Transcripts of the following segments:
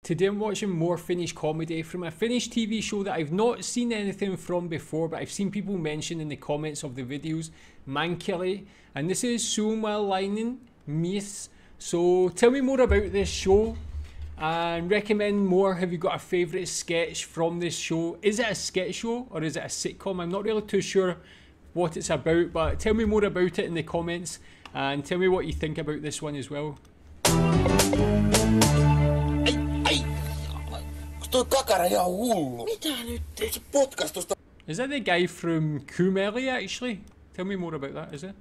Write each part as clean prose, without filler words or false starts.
Today I'm watching more Finnish comedy from a Finnish TV show that I've not seen anything from before, but I've seen people mention in the comments of the videos, Mankeli, and this is Suomalainen mies. So tell me more about this show and recommend more. Have you got a favourite sketch from this show? Is it a sketch show or is it a sitcom? I'm not really too sure what it's about, but tell me more about it in the comments and tell me what you think about this one as well. Toi kakara ihan hullu. Mitä nyt? Se potkas tosta. Is that the guy from Kumeli actually? Tell me more about that, is it?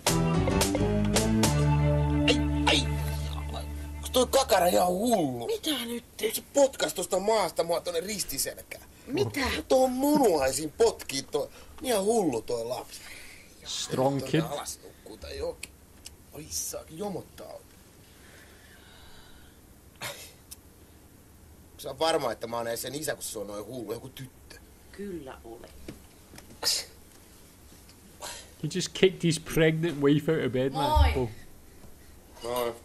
Ai. Toi kakara ihan hullu. Mitä nyt? Se potkas tosta maasta mua tonne ristiselkään. Mitä? Tuohon munuaisin potkii toi. Ihan hullu toi lapsi. Strong kid. Alas nukkuu tai jokin. Oi saakin jomottaa. Sä on varma, että mä oon sen isä, kun se on noin hullu, joku tyttö. Kyllä ole. He just kicked his pregnant wife out of bed, man. Moi. Oh. Noin.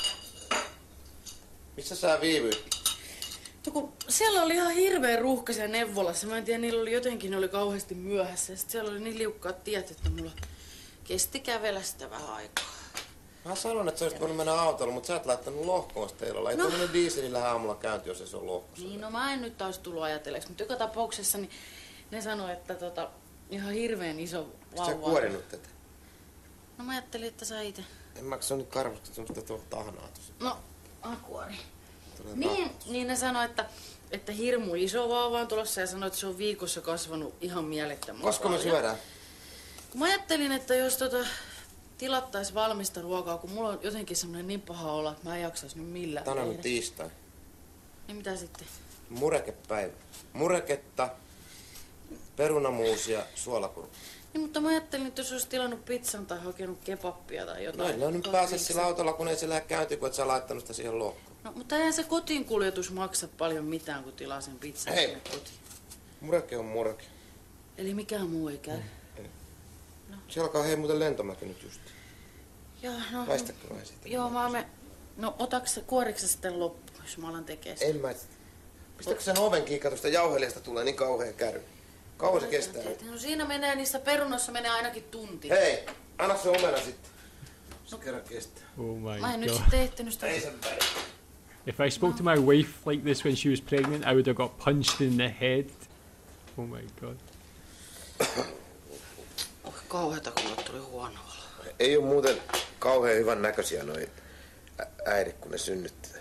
Missä sä viivyit? Siellä oli ihan hirveä ruuhka siellä neuvolassa. Mä en tiedä, niillä oli jotenkin, ne oli kauheasti myöhässä. Sitten siellä oli niin liukkaat tiet, että mulla kesti kävellä sitä vähän aikaa. Mä sanon, että sä olisit voinut mennä autolla, mutta sä et laittanut lohkoon teillä. Ei tuommoinen dieselillä aamulla käynti, jos ei se on lohkossa. Niin, no mä en nyt taas tullut ajatelleeksi, mutta joka tapauksessa niin ne sanoi, että ihan hirveän iso vauva. Sä kuorinut tätä? No mä ajattelin, että sä itse. En mä, se on nyt karvasta semmoista tuolla tahnaa tuossa. No, akuari. Niin ne sanoi, että hirmu iso vauva on tulossa ja sanoi, että se on viikossa kasvanut ihan mielettömän Koska me syödään? Mä ajattelin, että jos tilattais valmista ruokaa, kun mulla on jotenkin semmonen niin paha olla, että mä en jaksais nyt millään Tänään on tehdä. tiistai. Niin mitä sitten? Murekepäivä. Mureketta, perunamuusia, suolakurkku. Niin, mutta mä ajattelin, että jos olisi tilannut pizzan tai hakenut kebappia tai jotain. No nyt pääse sillä autolla, kun ei se lähde käyntiin, kun et sä laittanut sitä siihen lohkoon. No, mutta eihän se kotiinkuljetus maksa paljon mitään, kun tilaa sen pizzan Hei. sinne kotiin. Mureke on mureke. Eli mikään muu ei käy. Siellä alkaa muuten lentomäki nyt just. Joo, no. Väistäkö vähän siitä? Joo, No otaks kuoriksä sitten loppu, jos mä alan tekee sitä? En mä. Pistäkö sen oven kiinni, kato sitä jauhelijasta tulee niin kauhea käry. Kauan se kestää. No siinä menee, niissä perunoissa menee ainakin tunti. Hei, anna se omena sitten. Se kerran kestää. Oh my Mä en nyt god. sitten ehtinyt sitä. Ei sen päin. If I spoke to my wife like this when she was pregnant, I would have got punched in the head. Oh my god. Kauheeta, kun mulle tuli huono olo. Ei oo muuten kauhean hyvän näköisiä noi äidit, kun ne synnyttää.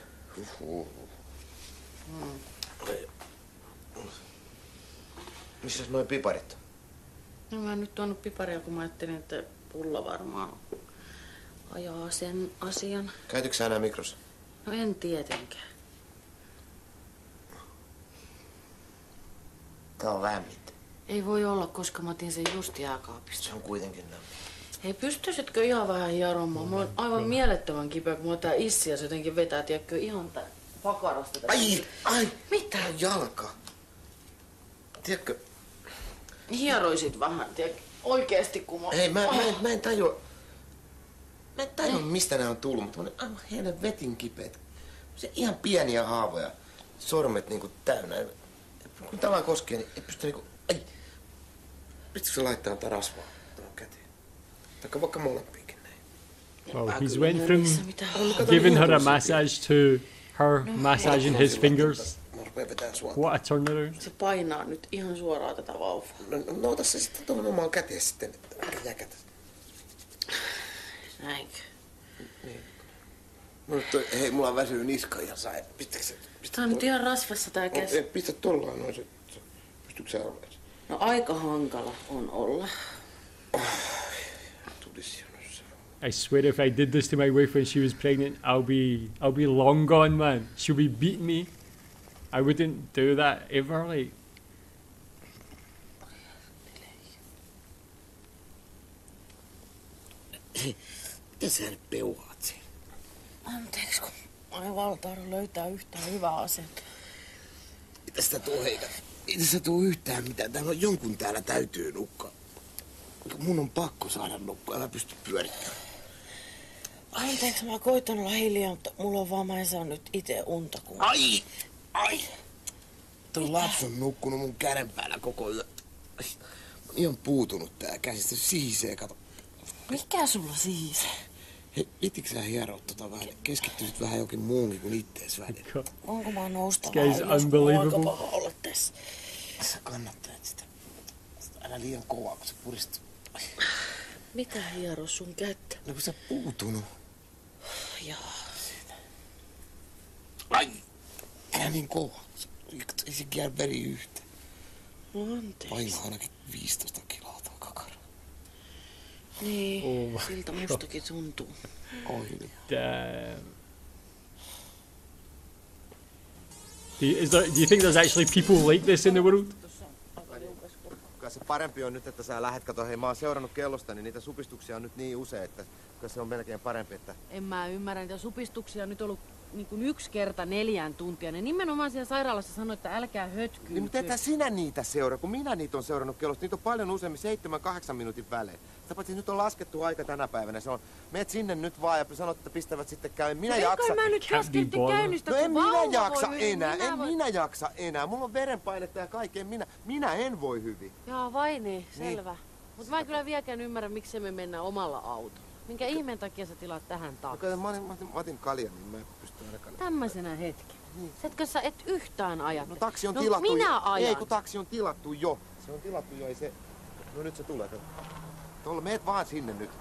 Missäs noi piparit on? No mä en nyt tuonut piparia, kun mä ajattelin, että Pulla varmaan ajaa sen asian. Käytytkö sä enää mikrossa? No en tietenkään. Tää on lämmintä. Ei voi olla, koska mä otin sen just jääkaapista. Se on kuitenkin lämmin. Hei, pystyisitkö ihan vähän hieromaan? Mulla on aivan mielettömän kipeä, kun mulla tää issi ja se jotenkin vetää, tiedätkö, ihan tää pakarasta. Ai! Mitä? Jalka. Tiedätkö? Hieroisit vähän, tiedätkö, oikeesti kun mä... Hei, mä en tajua. Mä en tajua, mistä nää on tullut, mutta on aivan helvetin kipeät. Se ihan pieniä haavoja. Sormet niinku täynnä. Kun tää vaan koskee, niin ei pysty niinku... Ai! Pystytkö sä laittaa tätä rasvaa tuohon käteen? Taikka vaikka molempiinkin näin. Well, he's went from giving her a massage to her massaging his fingers. Mä rupeen vetään sua. What a turnaround. Se painaa nyt ihan suoraan tätä vauvaa. No ota se sitten tuohon omaan käteen sitten, että älä jäkätä. Näinkö? Niin. Hei, mulla väsyy niska ihan sai. Pistäkö se? Tää on nyt ihan rasvassa tää käsi. Pistä tollaan noin se. Pystytkö sä arveen? No aika hankala on olla. I swear if I did this to my wife when she was pregnant, I'll be long gone, man. She'll be beating me. I wouldn't do that ever, like. Mitä sä nyt peuhaat siinä? Anteeksi, kun mä en valtaudu löytää yhtään hyvää asetta. Mitä sitä tuu heikä? Ei tässä tuu yhtään mitään. Täällä on jonkun täällä täytyy nukkua. Mun on pakko saada nukkua. Mä pysty pyörittämään. Anteeksi, mä koitan olla hiljaa, mutta mulla on vaan, mä en saa nyt itse unta. Kun... Ai! Ai! Tuo lapsi on nukkunut mun käden päällä koko yö. On ihan puutunut tää käsistä. Sihisee, kato. Mikä sulla siis? Hei, vitikö sä hieroa tota vähän? Keskittyisit vähän jokin muunkin kuin ittees välillä. Onko mä noustava? This guy's unbelievable. Aika paha olla tässä. Sä kannattaa sitä. Älä liian kovaa, kun se puristuu. Mitä hiero sun kättä? No kun sä puutunut. Jaa. Ai! Älä niin kovaa. Ei se käy veri yhtä. No anteeksi. Painaa ainakin 15 kiloa tuo kakara. Niin, siltä mustakin tuntuu. Oi. Damn. Do you think there's actually people like this in the world? Kyllä se parempi on nyt, että sä lähet, kato, hei mä oon seurannut kellosta, niin niitä supistuksia on nyt niin usein, että kyllä se on melkein parempi, että... En mä ymmärrä, niitä supistuksia on nyt ollut niin kuin 1 kerta 4 tuntia. Ne nimenomaan siellä sairaalassa sanoi, että älkää hötkyykö. Niin mutta ethän sinä niitä seuraa, kun minä niitä on seurannut kellosta. Niitä on paljon useammin, 7-8 minuutin välein. Sitä paitsi nyt on laskettu aika tänä päivänä. Se on, meet sinne nyt vaan ja sanot, että pistävät sitten käy. Minä jaksa. Mä nyt lasketti käynnistä, No en kun minä vauva jaksa voi hyvin. enää, minä jaksa enää. Mulla on verenpainetta ja kaikkea. Minä en voi hyvin. Jaa, vai niin, selvä. Mut mä en kyllä vieläkään ymmärrä, miksi me mennään omalla autolla. Minkä ihmeen takia sä tilaat tähän No, taakse? kato, mä otin kaljan, niin mä en pysty ainakaan. Tämmöisenä hetken. Setkö sä et yhtään ajattele? No taksi on no, tilattu. minä ajan. Ei kun taksi on tilattu jo. Se on tilattu jo, ei se... No nyt se tulee. Tuolla, meet vaan sinne nyt.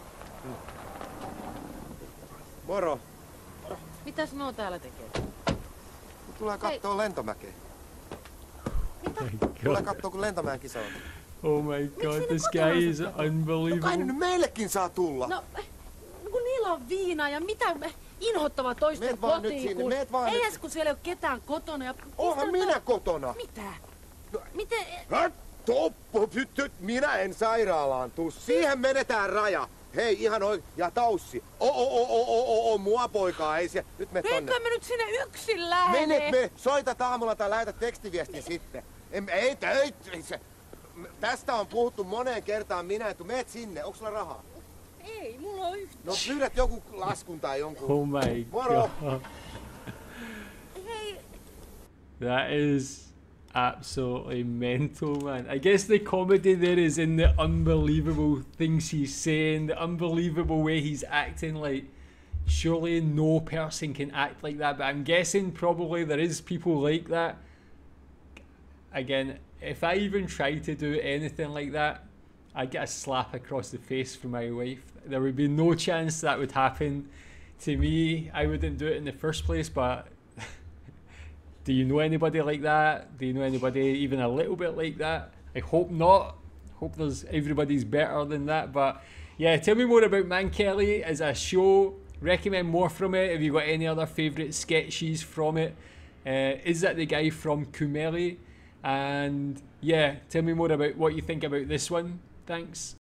Moro. Mitäs nuo täällä tekee? Tulee kattoo lentomäkeä. Mitä? Tulee kattoo kun lentomäen kisa on. Oh my god, this guy is No kai unbelievable. nyt meillekin saa tulla. No, kun niillä on viinaa ja mitä me inhottava toisten Meet vaan nyt kotiin, sinne, kun... meet vaan Ei nyt. edes kun siellä ei ole ketään kotona ja... Oonhan minä kotona. Mitä? No- Miten... Toppo, minä en sairaalaan tuu. Siihen menetään raja. Hei, ihan oikein. Ja Taussi. Mua poikaa ei siellä. Nyt me tonne. Eikö me nyt sinne yksin lähde? Menet. Soitat aamulla tai lähetät tekstiviestin sitten. Ei, tästä on puhuttu moneen kertaan minä, että meet sinne. Onko sulla rahaa? Ei, mulla on yhtä. No pyydät joku laskun tai jonkun. Oh my Moro. god. Hei, That is absolutely mental, man. I guess the comedy there is in the unbelievable things he's saying, the unbelievable way he's acting. Like, surely no person can act like that, but I'm guessing probably there is people like that. Again, if I even try to do anything like that, I'd get a slap across the face from my wife. There would be no chance that would happen to me. I wouldn't do it in the first place, but do you know anybody like that? Do you know anybody even a little bit like that? I hope not. Hope everybody's better than that. But yeah, tell me more about Man Kelly as a show. Recommend more from it. Have you got any other favourite sketches from it? Is that the guy from Kumeli? And yeah, tell me more about what you think about this one. Thanks.